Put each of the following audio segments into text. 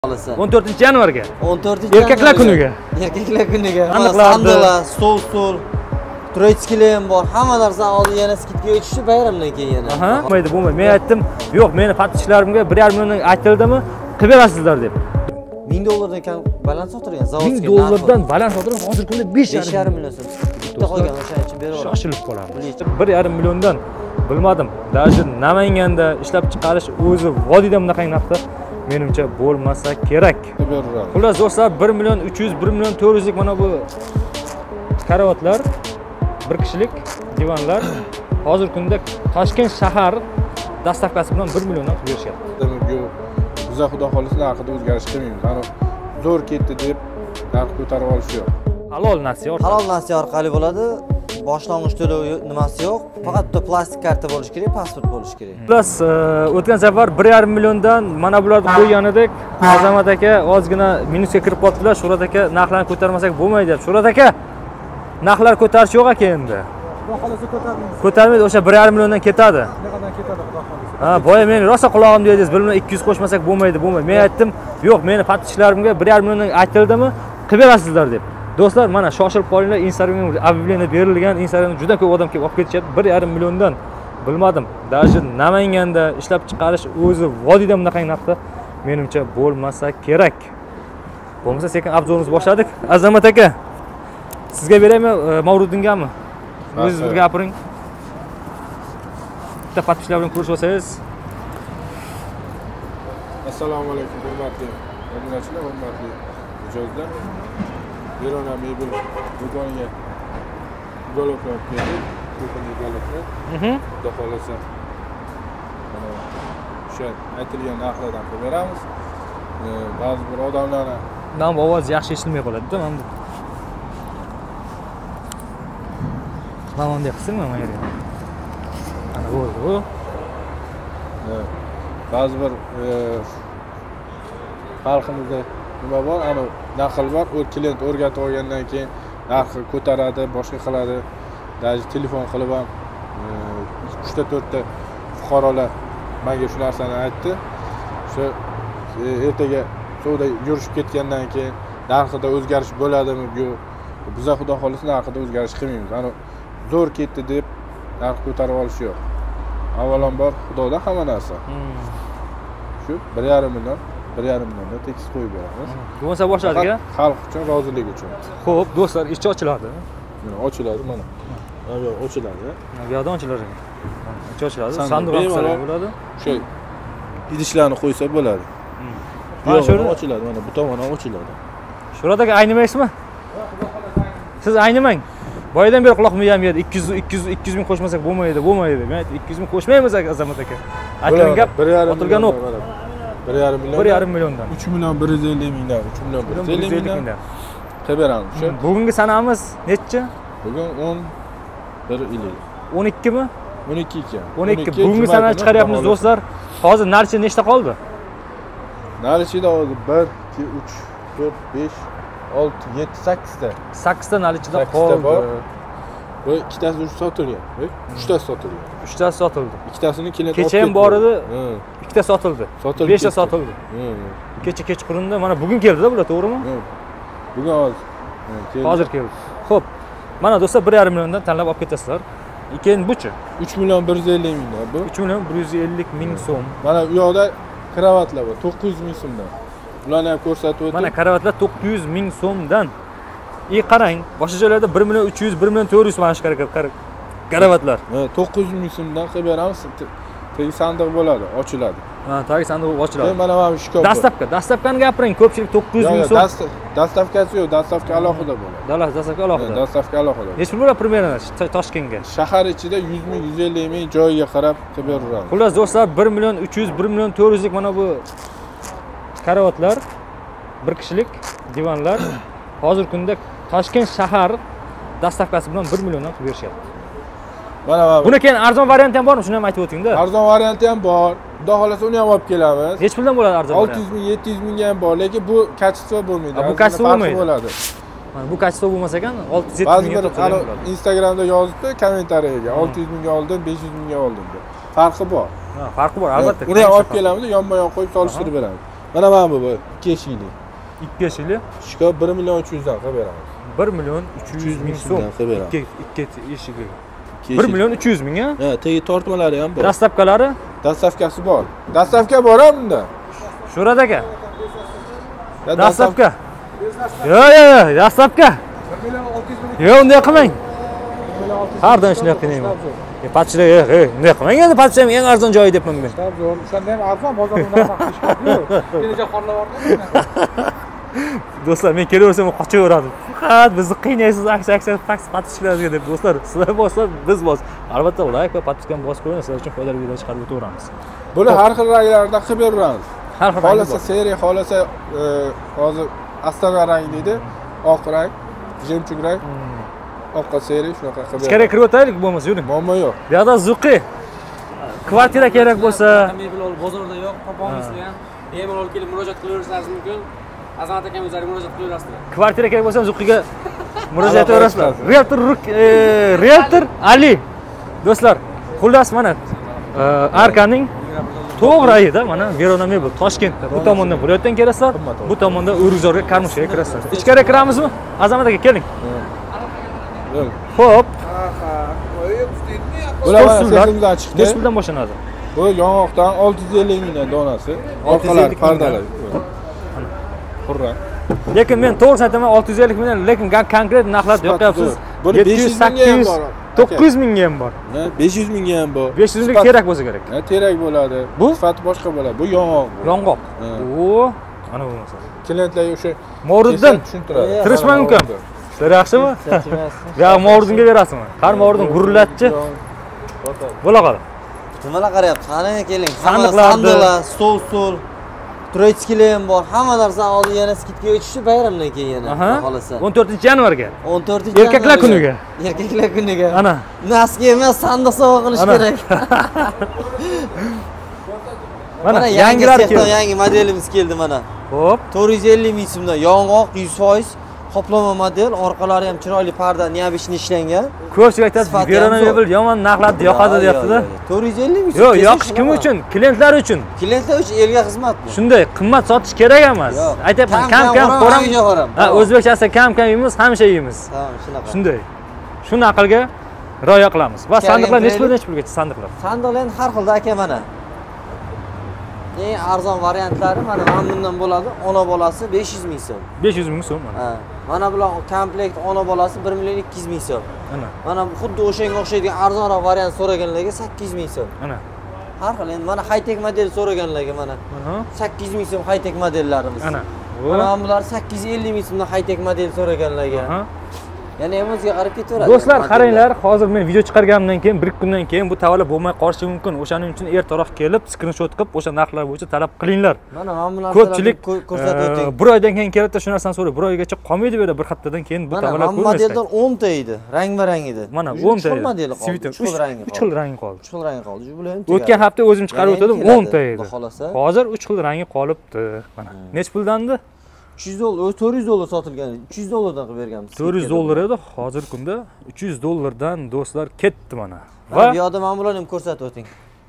14-yanvarga. 14 Erkaklar kuniga. Erkaklar kuniga. Aniqlardi. Sandalar, stol, troyskilar ham bor. Hamma narsa oldi yana skidga o'tishi bayramdan keyin yana. Aha, bo'lmaydi. Men aytdim, yo'q, meni fatishchilarimga 1,5 milliondan aytildimi, qilib berasizlar deb. $1000 kam baland sotilgan zavodga. $1000 baland sotilgan, hozir kunda 5,5 million so'm. Bitta qolgan o'shaning uchun beraman. Shoshilib qolamiz. 1,5 milliondan bilmadim. Даже Namanganda ishlab chiqarish o'zi vodiyda bunaqa narxda menimcha bo'lmasa kerak. Xullas do'stlar, 1 million 300, 1 million 400 lik mana bu karavotlar, bir kishilik divanlar hozir kunda Toshkent shahar dastavkasi bilan 1 milliondan qilib berishyapti. Biza xudo xolisa narxida o'zgarish qilmaymiz. Ana zo'r ketdi deb narx ko'tarib olish yo'q. Halol nasiya orqali. Halol nasiya orqali bo'ladi. Boshlang'ich to'lov nimasi yo'q. Faqat bitta plastik karta bo'lishi kerak, pasport bo'lishi kerak. Plus o'tgan safar 1,5 milliondan mana bularni qo'yganidek, Azamat aka ozgina minusga kirib qoldilar. Shurat aka narxlarni ko'tarmasak bo'lmaydi deb. Shurat aka narxlar ko'tarish yo'q aka endi. Xudo xolisa ko'tarmaymiz. Ko'tarmaydi, o'sha 1,5 milliondan ketadi. Naqadan ketadi xudo xolisa. Ha, boya men rosa qulog'im dedingiz, 1 million 200 qo'shmasak bo'lmaydi. Men aytdim, yo'q, meni fatishchilarimga 1,5 milliondan aytildimi, qilib berasizlar deb. Do'stlar, mana shoshilib qolinglar, Instagramga ob'явление berilgan, Instagramda juda ko'p odam kelib olib ketishyapti. 1,5 milliondan bilmadim. Даже Namanganda ishlab chiqarish o'zi vodiyda bunaqa narxda menimcha bo'lmasa kerak. Bo'lmasa sekin obzorimizni boshladik. Azamat aka, sizga beraymi, Mavruddingami? O'zingiz bir gapiring. Bitta fatishlar bilan ko'rishib olsangiz. Assalomu alaykum, hurmatli obunachilar, hurmatli mijozlar. Verona mebel do'koniga goloflar keldik. Do'konga goloflar. Xudo xolisa mana o'sha aytilgan narxlardan qilib beramiz. Ba'zi bir odamlarni Men ovoz yaxshi eshitilmay qoladi-da, men bu. Lavonda qilsinmi men yerga? Ana bo'ldi. Ba'zi bir xalqimizda nima bor, ana naql bor, klient o'rgatib olgandan keyin narxi ko'taradi, boshqa qiladi. Даже telefon qilib ham 3 ta 4 ta fuqarolar menga shu narsani aytdi. Shu ertaga suvda yurishib ketgandan keyin narxida o'zgarish bo'ladimi? Yo'q. Biza xudo xolisa narxida o'zgarish qilmaymiz. Ana zo'r ketdi deb narx ko'tarib olish yo'q. Avvalambor Xudoda hamma narsa. Shu 1,5 million, 1,5 millionda tekis qo'yib beramiz. Bo'lmasa boshladik-a? Xalq uchun, rozilik uchun. Xo'p, do'stlar, ish ochiladi. Mana ochiladi mana. Mana ochiladi. Bu yerdan ochiladi. Ish ochiladi. Sanduq ham bo'ladi. O'sha idishlarni qo'ysa bo'ladi. Mana shu ochiladi, mana bu tomon ham ochiladi. Shuradaga aynimaysizmi? Siz aynimang. Boyadan beri quloq miyam yedi. 200 ming qo'shmasak bo'lmaydi. Men aytdim, 200 ming qo'shmaymiz Azamat aka. Aytgan gap otilgan o'q. 1,5 million. 1,5 milliondan. 3 million 150 mingdan, 3 million 150 mingdan. Qilib beramiz. Shu. Bugungi sanamiz necha? Bugun 11 yil. 12 mi? 12 ekan. 12. Bugungi sanani chiqaryapmiz do'stlar. Hozir narchi nechta qoldi? Narichida hozir 1, 2, 3, 4, 5, 6, 7, 8 ta. 8 ta narichida qoldi. Bu ikkitasi sotilgan. 3 ta sotilgan. 3 ta sotildi. Ikkitasini klient kecha ham bor edi. 2 ta sotildi. 5 ta sotildi. Kecha kechqurunda mana bugun keldi-da bular, to'g'rimi? Bugun hozir keldi. Xo'p. Mana do'stlar 1,5 milliondan tanlab olib ketasizlar. Keyin buchi? 3 million 150 mingdan bu. 3 million 150 ming so'm. Mana bu yoqda kravatlar bor, 900 ming so'mdan. Bularni ham ko'rsatib o'tdim. Mana kravatlar 900 ming so'mdan. Qarang, boshqa joylarda 1 million 300, 1 million 400 mana shu kravatlar. 900 ming so'mdan qilib beramiz. Tegi sandiq bo'ladi, ochiladi. Ha, tagi sandiq ochiladi. Mana bu shkaf. Dastavkani gapiring, ko'pchilik 900 ming so'm. Dastavkasi yo'q, dastavka alohida bo'ladi. Dastavka alohida. Dastavka alohida. Nechta bo'ladi примерно Toshkentga? Shahar ichida 100 ming, 150 ming joyiga qarab qilib beramiz. Xullas do'stlar, 1 million 300, 1 million 400 lik mana bu karavotlar, bir kishilik divanlar hozir kunda Toshkent shahar dastavkasi bilan 1 milliondan qilib berishyapti. Mana buni keyin arzon varianti ham bormi? Shuni ham aytib o'ting-da. Arzon varianti ham bor. Xudo xolasa uni ham olib kelamiz. Nech puldan bo'ladi arzon varianti? 600 ming, 700 mingga ham bor, lekin bu kачество bo'lmaydi. Bu kачество bo'lmaydi. Mana bu kачество bo'lmasa ekan 600-700 mingga bo'ladi. Instagramda yozibdi kommentariyaga 600 mingga oldim, 500 mingga oldim deb. Farqi bor. Ha, farqi bor, albatta. Uni ham olib kelamiz, yonma-yon qo'yib solishtirib beramiz. Mana bu 2 eshikli. 2 eshikli. Shika 1 million 300 dan qilib beramiz. 1 million 300 ming so'm. qilib beramiz. 2 eshikli. 1 million 300 ming a? Ha, tegi tortmalari ham bor. Dastavkalari? Dastavkasi bor. Dastavka bor-a bunda? Sho'rat aka. Ya, Dastavka. Yo'q, dastavka. 1 million 600 ming. Yo'q, unday qilmang. 1 million 600 ming. Har doim shunday qilmayman. Patchilar, unday qilmang endi, patcham eng arzon joyi debman men. Zo'r. O'shanda ham arzon bozorda narxi yo'q. Kelaja xorlar Do'stlar, men kelaversam qochaveradi. Faqat bizni qiynaysiz aksiya faks patishlarga deb do'stlar, sizlar boslar, biz bos. Albatta like va podpiskani bosib qo'ying, sizlar uchun foydali videolar chiqarib o'taveramiz. Buni har xil ranglarda qilib beramiz. Har xil Xohlasa seriya, xohlasa hozir astana rang deydi, oq rang, jemchug rang. Oqqa seriya shunaqa qilib ichkariga kirib o'taylik bo'lmasa, yuring. Muammo yo'q. Bu yoqda zuqi. Kvartira kerak bo'lsa, mebel bozorda yo'q, topolmaysizlar ham. Bemalol kelib murojaat qilaverishlaringiz mumkin. Azamat akam o'zlari murojaat qilaverasizlar. kvartira kerak bo'lsa zuqiga murojaat etaverasizlar. Realtor Ali. Do'stlar, xullas mana Arkaning to'g'rayida mana Verona Mebel Toshkentda bu tomondan bo'layotgan kelasizlar, bu tomonda O'rgzorga Karmushga kirasizlar. Ichkariga kiramizmi? Azamat aka keling. Xo'p. Bular seximizdan chiqdi. Necha puldan boshlanadi? Bu yong'oqdan 650 mingdan donasi. Orqalari pardalar. Qurra. Lekin men to'g'risini aytaman 650 mingdan, lekin konkret narxlarni yoqyapsiz. Buni 500 mingga ham bor. 900 mingga ham bor. 500 mingga ham bor. 500 ming kerak bo'lsa kerak. Terak bo'ladi. Bu sifati boshqa bo'ladi. Bu yong'oq. Yong'oq. O, ana bo'lmasa. Klientlarga o'sha Mavriddin tushuntiradi. Tirishman ukam. Sizlar yaxshimi? Ya Mavriddinga berasizmi? Qani Mavriddin gurullatchi. Bo'la qol. Nimalar qarayapsiz? Qani keling. Sandiqlar, stol, Troitskilar ham bor. Hamma narsa oldi yana skidga o'tishdi bayramdan keyin yana xohlasa. 14-yanvarga. 14 Erkaklar kuniga. Erkaklar kuniga. Ana. Naski emas, sandiq sovg'a qilish kerak. Mana yangilar keldi. Yangi modelimiz keldi mana. Xo'p. 450 ming so'mdan yong'oq 100% qoplama model, orqalari ham chiroyli parda, niyabishni ishlangan. Ko'pchilik aytadi, Verona Mebel yomon narxlarda yoqadi deyapti-da. 450 ming. Yo'q, yoqish kim uchun? Klientlar uchun. Klientlar uchun elga xizmat bu. Shunday qimmat sotish kerak emas. Aytayapman, kam-kam qo'ram. Ha, o'zbekchasi kam-kam yeymiz, hamisha yeymiz. Ha, shunaqa. Shunday. Shuni aqlga rioya qilamiz. Va sandiqlar necha pulgacha sandiqlar? Sandiqlar har xilda aka mana. Eng arzon variantlari mana bundan bo'ladi. Ona bolasi 500 ming so'm. 500 ming so'm mana. Ha. Mana bular komplekt ona bolasi 1 million 200 ming so'm. Mana xuddi o'shanga o'xshaydigan arzonroq variant so'raganlarga 800 ming so'm. Har xil endi mana high-tech model so'raganlarga mana 800 ming so'm high-tech modellarimiz. Mana bular 850 ming so'mdan high-tech model so'raganlarga. Yana ham o'ziga qarab ketaveradi. Do'stlar, qaranglar, hozir men video chiqarganimdan keyin 1 kundan keyin bu tavalla bo'lmay qolishi mumkin. O'shaning uchun ertaroq kelib, screenshot qilib, o'sha narxlar bo'yicha talab qilinglar. Mana bu narsalarni ko'pchilik ko'rsatib o'ting. Bir oydan keyin keladi, shu narsani so'raydi. Bir oygacha qolmaydi bu yerda, bir haftadan keyin bu tavalla ko'rmaysiz. Mana modeldan 10 ta edi, rang-barang edi. Mana 10 ta modeli qoldi. 3 xil rangi qoldi. 3 xil rangi qoldi. 3 xil rangi qoldi. Bular ham o'tgan hafta o'zim chiqarib o'tdim, 10 ta edi. Hozir 3 xil rangi qolibdi. Mana. Necha puldandi? 300 dollar, 400 dollar sotilgan. 300 dollardan qilib berganmiz. 400 dollar edi, hozir kunda 300 dollardan do'stlar ketdi mana. Va bu yerda mana bularni ham ko'rsatib o'ting.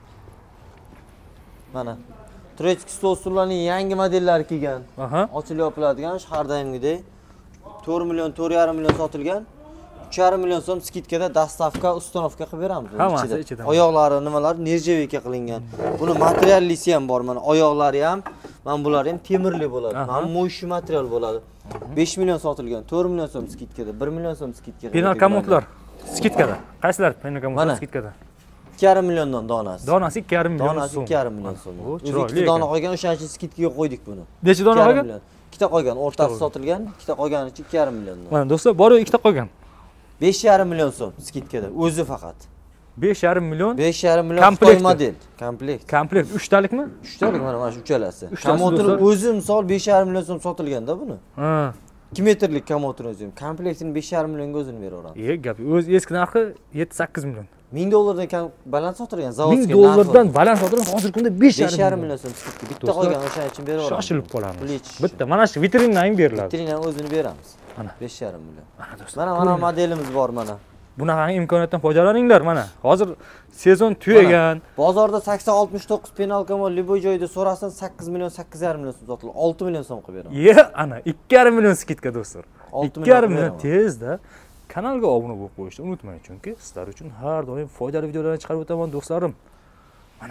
Mana Troitskiy stol-stullarning yangi modellari kelgan. Ochilib yopiladigan shahardagidek 4 million, 4,5 million sotilgan. 3,5 million so'm skidkada dastavka, ustanovka qilib beramiz. Hammasi ichida. Oyoqlari nimalar nerjavika qilingan. Buni materiallisi ham bor mana, oyoqlari ham, mana bular ham temirli bo'ladi. Mana mo'yshi material bo'ladi. 5 million sotilgan, 4 million so'm skidkada, 1 million so'm skidkada. Penal komodlar skidkada. Qaysilar penal komodlar skidkada? 2,5 milliondan donasi. Donasi 2,5 million so'm. Donasi 2,5 million so'm. Chiroyli. 2 dona qolgan, o'shaning uchun skidkaga qo'ydik buni. Necha dona qolgan? Ikkita qolgan, o'rtasi sotilgan, ikkita qolgani uchun 2,5 milliondan. Mana do'stlar, bor ikkita qolgan. 5,5 million so'm skidkada, o'zi faqat. 5,5 million. 5,5 million Xitoy model. Komplekt. Komplekt 3 talikmi? 3 talik mana shu uchalasi. Komotor o'zi misol 5,5 million so'm sotilganda buni. 2 metrlik komotor o'zi. Komplektini 5,5 millionga o'zini beraveramiz. Gap, o'z eski narxi 7-8 million. 1000 dollardan kam baland sotilgan zavodskiy narxi. 1000 dollardan baland sotilgan, hozir kunda 5,5 million so'm skidka. Bitta qolgan o'shaning uchun beraveramiz. Shoshilib qolamiz. Bitta mana shu vitrinadan ham beriladi. Vitrinadan o'zini beramiz. Mana 5,5 million. Mana modelimiz bor mana. Bunaqa imkoniyatdan foydalaninglar mana. Hozir sezon tugagan. Bozorda 80-69 penalka bor, liboy joyda so'rasan 8 million 8,5 million so'm sotiladi. 6 million so'm qilib beraman. Ye, ana 2,5 million skidka do'stlar. 2,5 million beraman. tezda kanalga obuna bo'lib qo'yishni unutmang, chunki sizlar uchun har doim foydali videolarni chiqarib o'taman do'stlarim. Mana.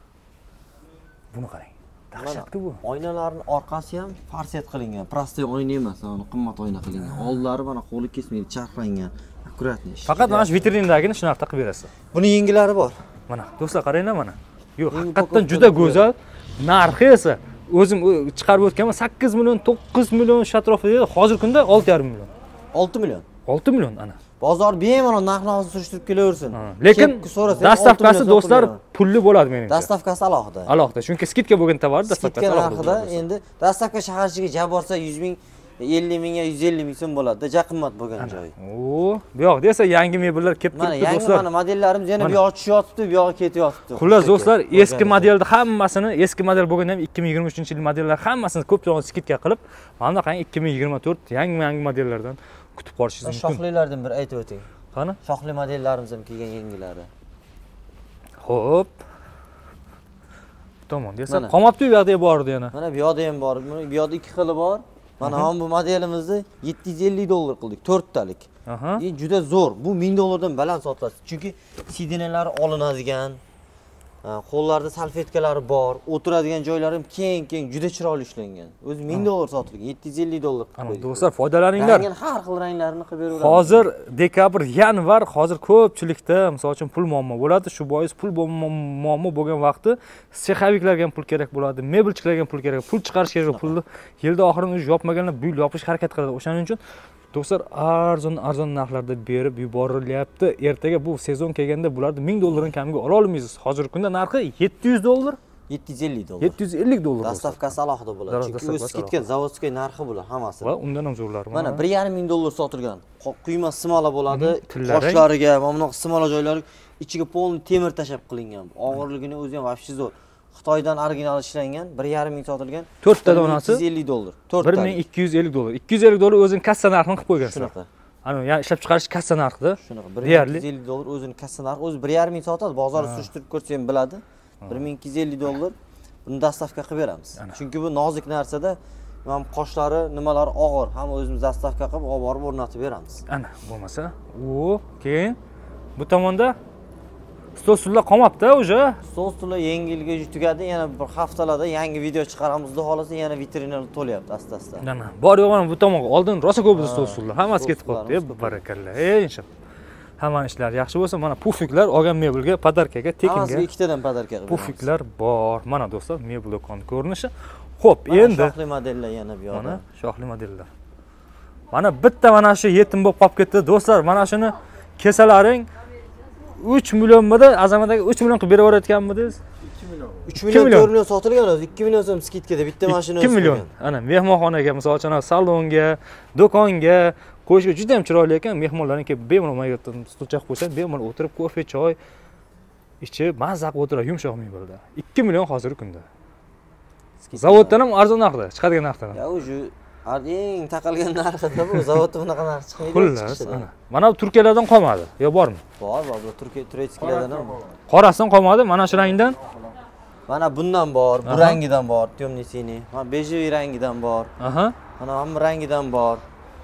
Buni qarang. Dahshatku bu. Oynalarning orqasi ham farset qilingan. Prostoy oyna emas, mana qimmat oyna qilingan. Oldlari mana qo'li kesmaydi, charxlangan. Akkuratni. Faqat mana shu vitrindagini shunaqa taqib berasiz. Buni yengilari bor. Mana do'stlar qaranglar mana. Yo'q, haqiqatan juda go'zal. Narxi esa o'zim chiqarib o'tganman 8 million, 9 million shu atrofida, hozirgi kunda 6,5 million. 6 million. 6 million ana. Bozor bemalol narx-navosini surishtirib kelaversin. Lekin dastavkasi do'stlar pulli bo'ladi menimcha. Dastavkasi alohida. Alohida, chunki skidka bo'lgan tovar dastavkasi alohida. Endi dastavka shahar ichiga jab borsa 100 ming, 50 mingga 150 ming so'm bo'ladi. Ja qimmat bo'lgan joy. O, bu yoqda esa yangi mebellar kelib turibdi do'stlar. Mana modellarimiz yana bu yoqqa tushyapti, bu yoqqa ketyapti. Xullas do'stlar, eski modelni hammasini, eski model bo'lganda ham 2023-yil modellar hammasini ko'p joyga skidka qilib, mana qarang 2024 yangi modellardan kutib qolishingiz mumkin. Shoxlilardan bir aytib o'ting. Qani? Shoxli modellarimiz ham kelgan yangilari. Xo'p. Tamam, desa qolmabdi u yoqda bor edi yana. Mana bu yoqda ham bor. Bu yoqda ikki xili bor. Mana ham bu modelimizni 750 dollar qildik, 4 talik. Juda zo'r. Bu 1000 dollardan baland sotiladi. Chunki sidinalari olinadigan, qo'llarda salfetkalari bor, o'tiradigan joylari ham keng, juda chiroyli ishlangan. O'zi 1000 dollar sotilgan, 750 dollar qilib qo'ydik. Do'stlar, foydalaninglar. Har xil ranglarini qilib beraveramiz. Hozir dekabr, yanvar, hozir ko'pchilikda, misol uchun pul muammo bo'ladi. Shu bois pul muammo bo'lgan vaqtda sexaviklarga ham pul kerak bo'ladi, mebelchilarga ham pul kerak, pul chiqarish kerak, pulni yilda oxirini yopmaganlar bu yil yopish harakat qiladi. O'shaning uchun do'stlar arzon narxlarda berib yuborilyapti. Ertaga bu sezon kelganda bularni 1000 dollardan kamiga ola olmaysiz. Hozirgi kunda narxi 700 dollar, 750 dollar. 750 dollar. Dastavkasi alohida bo'ladi. Chunki o'z skidka, zavodskiy narxi bo'ladi hammasi. Va undan ham zo'rlari. Mana 1,5 ming dollar sotilgan. Quyma simola bo'ladi. Qoshlariga, mana bunaqa simola joylari ichiga polni temir tashab qilingan. Og'irligini o'zi ham vobshe zo'r. Xitoydan original ishlangan, 1,5 ming sotilgan. 4 ta donasi 250 dollar. 1250 dollar. 250 dollar o'zining kassa narxini qilib qo'ygansiz. Shunaqa. Ana, ya'ni ishlab chiqarish kassa narxida. Shunaqa. 1250 dollar o'zining kassa narxi, o'zi 1,5 ming sotadi. Bozorda surishtirib ko'rsa ham biladi. 1250 dollar. Buni dastavka qilib beramiz. Chunki bu nozik narsada ham qoshlari, nimalari og'ir. Hamma o'zimiz dastavka qilib olib borib o'rnatib beramiz. Ana, bo'lmasa, keyin bu tomonda stol stullar qolmabdi o'sha. Stol stullar yengilga tugadi. Yana bir haftalarda yangi video chiqaramiz. Xudo xolasa yana vitrinalar to'lyapti asta-asta. Mana, bor yo'q mana bu tomonga oldin rosa ko'p edi stol stullar. Hammasi ketib qoldi. Barakalla. Inshaalloh. Hamma ishlar yaxshi bo'lsa, mana pufiklar olgan mebelga, podarkaga, tekinga. Hammasiga ikkitadan podarka qilib. Pufiklar bor. Mana do'stlar, mebel do'koni ko'rinishi. Xo'p, endi shoxli modellar yana bu yoqda. Mana shoxli modellar. Mana bitta mana shu yetim bo'lib qolib ketdi. Do'stlar, mana shuni kesalaring 3 millionmidi? Azamadaga 3 million qilib beraverayotganmidingiz? 3 million 4 million sotilgan o'zi 2 million so'm skidkada bitta mashina 2 million. Ana mehmonxonaga, misol uchun salonga, do'konga qo'yishga juda ham chiroyli ekan. Mehmonlarning kelib bemalol mayotdan stulcha qo'ysa, bemalol o'tirib kofe, choy ichib, mazza qilib o'tiradi, yumshoq mebelda. 2 million hozirgi kunda. Zavoddan ham arzon narxda, chiqadigan narxdan. Ya o'sha eng taqalgan narxida bu zavodda bunaqa narx chiqmaydi. Xullas, ana. Mana bu Turkiyalardan qolmadi. Yo bormi? Bor, bu Turkiyadan ham. Qorasidan qolmadi, mana shu rangdan. Mana bundan bor, bu rangidan bor, temniy siniy. Mana bejeviy rangidan bor. Mana hamma rangidan bor.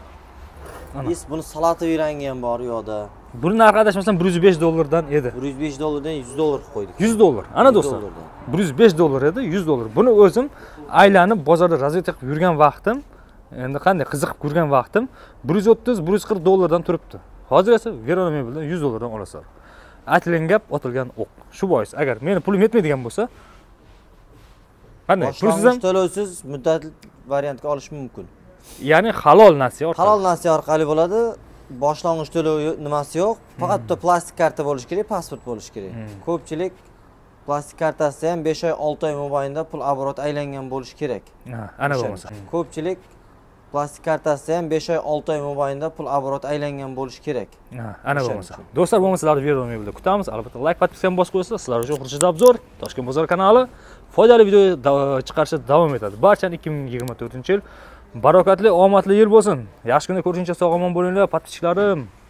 Buni salatoviy rangi ham bor yo'da. Buni narxi adashmasam 105 dollardan edi. 105 dollardan 100 dollar qilib qo'ydik. 100 dollar. Ana do'stlar. 105 dollar edi, 100 dollar. Buni o'zim aylanib bozorda razveta qilib yurgan vaqtim, endi qanday qiziqib yurgan vaqtim 130-140 dollardan turibdi. Hozir esa Verona mebeldan 100 dollardan olasizlar. Aytilgan gap otilgan o'q. Shu bois agar meni pulim yetmaydigan bo'lsa, qanday? Pulsiz ham to'lovsiz muddatli variantga olish mumkin. Ya'ni halol nasiya orqali. Halol nasiya orqali bo'ladi. Boshlang'ich to'lov nimasi yo'q. Faqat bitta plastik karta bo'lishi kerak, pasport bo'lishi kerak. Ko'pchilik plastik kartasi ham 5 oy, 6 oy mobaynida pul oborot aylangan bo'lishi kerak. Ana bo'lmasa. Ko'pchilik plastik kartasi ham 5 oy, 6 oy mobaynida pul oborot aylangan bo'lishi kerak. Ana bo'lmasa. Do'stlar, bo'lmasa sizlarni Verona mebelda kutamiz. Albatta like, podpiskani bosib qo'yasizlar. Sizlar uchun Xurshid Obzor, Toshkent bozor kanali foydali video chiqarishda davom etadi. Barchani 2024-yil barokatli, omadli yil bo'lsin. Yaxshi kunda ko'rishguncha sog' omon bo'linglar, podpischiklarim.